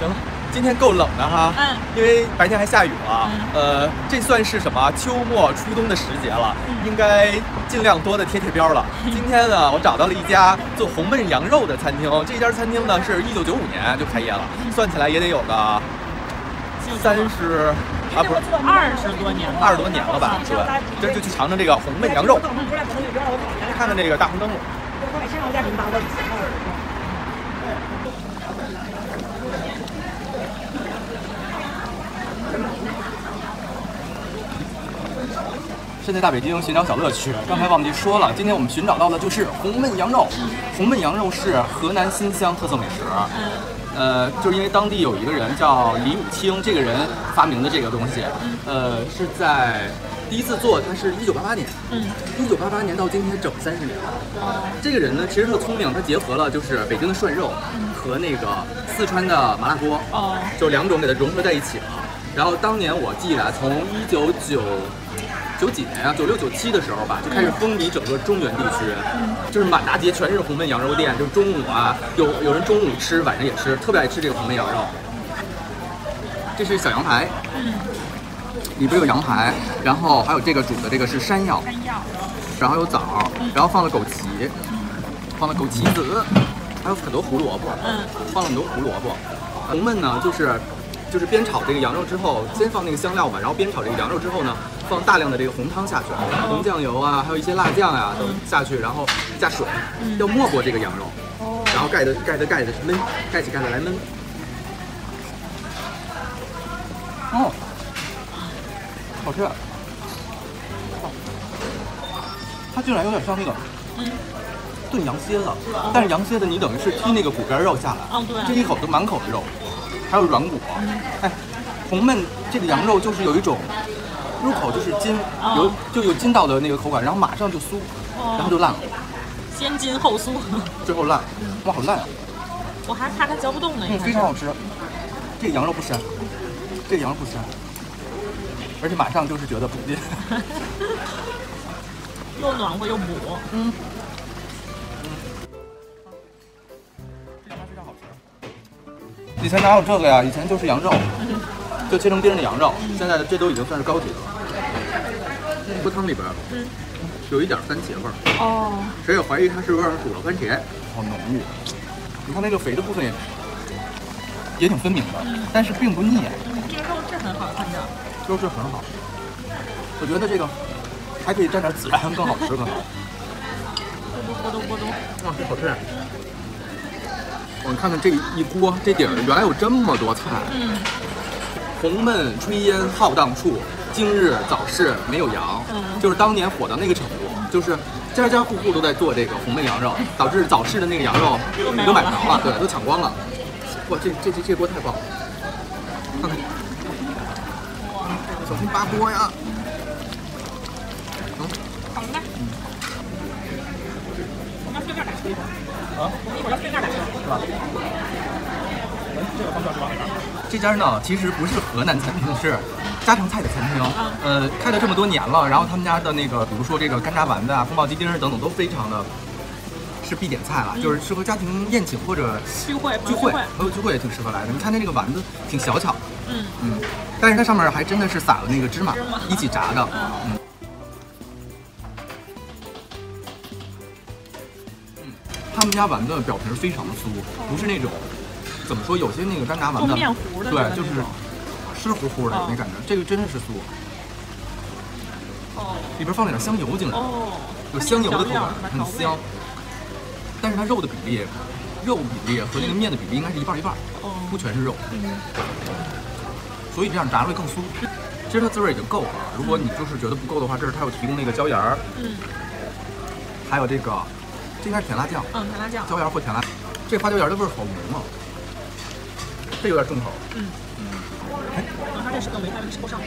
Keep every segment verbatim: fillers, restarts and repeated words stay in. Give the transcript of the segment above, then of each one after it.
行，今天够冷的哈， 嗯， 因为白天还下雨了， 嗯、 呃，这算是什么秋末初冬的时节了，嗯、应该尽量多的贴贴标了。今天呢，我找到了一家做红焖羊肉的餐厅，这家餐厅呢是一九九五年就开业了，算起来也得有个三十啊，不是二十多年， 二十多年了吧？对，今儿就去尝尝这个红焖羊肉，看看这个大红灯笼。现在大北京寻找小乐趣，刚才忘记说了，今天我们寻找到的就是红焖羊肉。红焖羊肉是河南新乡特色美食。呃，就是因为当地有一个人叫李武清，这个人发明的这个东西，呃，是在第一次做，他是一九八八年，嗯，一九八八年到今天整三十年了。哦，这个人呢其实特聪明，他结合了就是北京的涮肉和那个四川的麻辣锅，哦，就两种给它融合在一起了。然后当年我记得从一九九九几年啊，九六九七的时候吧，就开始风靡整个中原地区，嗯、就是满大街全是红焖羊肉店，就是中午啊，有有人中午吃，晚上也吃，特别爱吃这个红焖羊肉。这是小羊排，嗯，里边有羊排，然后还有这个煮的这个是山药，山药，然后有枣，然后放了枸杞，放了枸杞子，还有很多胡萝卜，嗯，放了很多胡萝卜。红焖呢，就是。就是煸炒这个羊肉之后，先放那个香料嘛，然后煸炒这个羊肉之后呢，放大量的这个红汤下去，红酱油啊，还有一些辣酱啊都下去，然后加水，要没过这个羊肉，然后盖的盖的盖的焖，盖起盖子来焖。哦，好吃。它竟然有点像那个炖羊蝎子，但是羊蝎子你等于是剔那个骨边肉下来，哦对，这一口都满口的肉。还有软骨，哎，红焖这个羊肉就是有一种入口就是筋，有就有筋道的那个口感，然后马上就酥，然后就烂了， 先筋后酥， 最后烂，哇，好烂啊！ 我还怕它嚼不动呢。 嗯，非常好吃，这个羊肉不膻，这个羊肉不膻，而且马上就是觉得补筋， 又暖和又补，嗯。 以前哪有这个呀？以前就是羊肉，就切成丁的羊肉。现在的这都已经算是高级的了。锅汤里边有一点番茄味儿。哦。谁也怀疑它是不是煮了番茄？好浓郁。你看那个肥的部分也也挺分明的，但是并不腻。 这个肉质很好看的。 肉质很好。我觉得这个还可以蘸点孜然，更好吃更好。 咕嘟咕嘟咕嘟。 哇，这好吃。我们看看这一锅，这底儿原来有这么多菜。嗯，红焖炊烟浩荡处，今日早市没有羊。嗯，就是当年火到那个程度，就是家家户户都在做这个红焖羊肉，导致早市的那个羊肉你都买不着了，对，都抢光了。哇，这这这这锅太棒了！看看，小心扒锅呀！ 嗯，好的。嗯。我们顺便打车一会儿。啊，我们一会儿要顺便打车。是吧？ 哎，这个方向是往哪边？这家呢，其实不是河南餐厅，是家常菜的餐厅。呃，开了这么多年了，然后他们家的那个，比如说这个干炸丸子啊、宫保鸡丁等等，都非常的是必点菜了，就是适合家庭宴请或者聚会、 聚会、朋友聚会也挺适合来的。你看它这个丸子挺小巧，嗯嗯，但是它上面还真的是撒了那个芝麻一起炸的，嗯。他们家丸子表皮非常的酥，不是那种怎么说，有些那个干炸丸子面糊的， 对，就是湿乎乎的那感觉。这个真的是酥，哦，里边放了点香油进来，哦，有香油的口感，很香。但是它肉的比例，肉比例和那个面的比例应该是一半一半，哦，不全是肉，嗯，所以这样炸出来更酥。其实它滋味已经够了，如果你就是觉得不够的话，这是它有提供那个椒盐儿，嗯，还有这个。这应该是甜辣酱， 嗯，甜辣酱， 椒盐或甜辣，这花椒盐的味儿好浓啊，这有点重口，嗯嗯， 哎，它这是个梅菜抽上，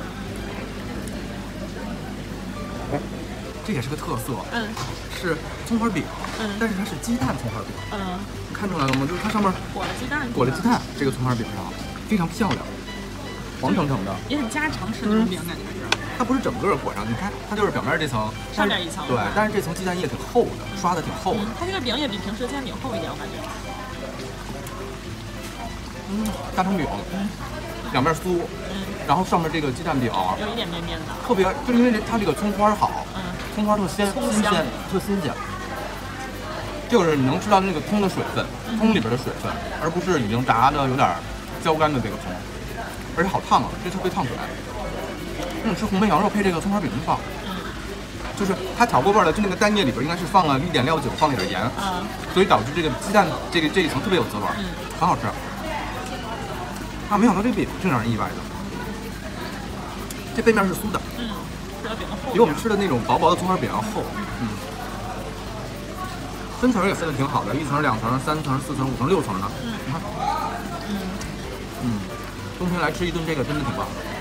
哎，这也是个特色， 嗯， 是葱花饼，嗯，但是它是鸡蛋葱花饼，嗯，看出来了吗？就是它上面裹了鸡蛋， 裹了鸡蛋，这个葱花饼上非常漂亮，黄澄澄的， 也很家常式那种饼感觉是。 它不是整个裹上，你看，它就是表面这层， 上面一层， 对，但是这层鸡蛋液挺厚的，刷的挺厚的。 它这个饼也比平时的煎饼厚一点，我感觉。 嗯，大肠饼， 嗯， 两面酥， 嗯， 然后上面这个鸡蛋饼， 有一点面面的， 特别就是因为它这个葱花好， 嗯， 葱花特鲜， 葱香新鲜，特新鲜。就是你能吃到那个葱的水分，葱里边的水分，而不是已经炸的有点焦干的这个葱，而且好烫啊，这特别烫嘴。嗯，吃红焖羊肉配这个葱花饼真棒。就是它调过味了，就那个蛋液里边应该是放了一点料酒，放了点盐， 嗯， 所以导致这个鸡蛋这个这一层特别有滋味， 嗯， 很好吃。啊，没想到这饼是让人意外的，这背面是酥的， 嗯，这个饼的厚， 比我们吃的那种薄薄的葱花饼要厚，嗯。分层也分的挺好的，一层、两层、三层、四层、五层、六层的， 嗯， 你看， 嗯， 嗯，冬天来吃一顿这个真的挺棒。